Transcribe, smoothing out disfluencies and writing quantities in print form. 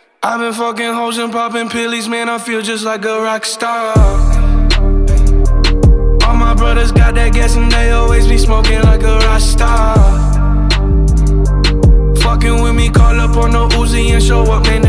I've been fucking hoes and popping pillies, man, I feel just like a rock star. All my brothers got that gas and they always be smoking like a rock star.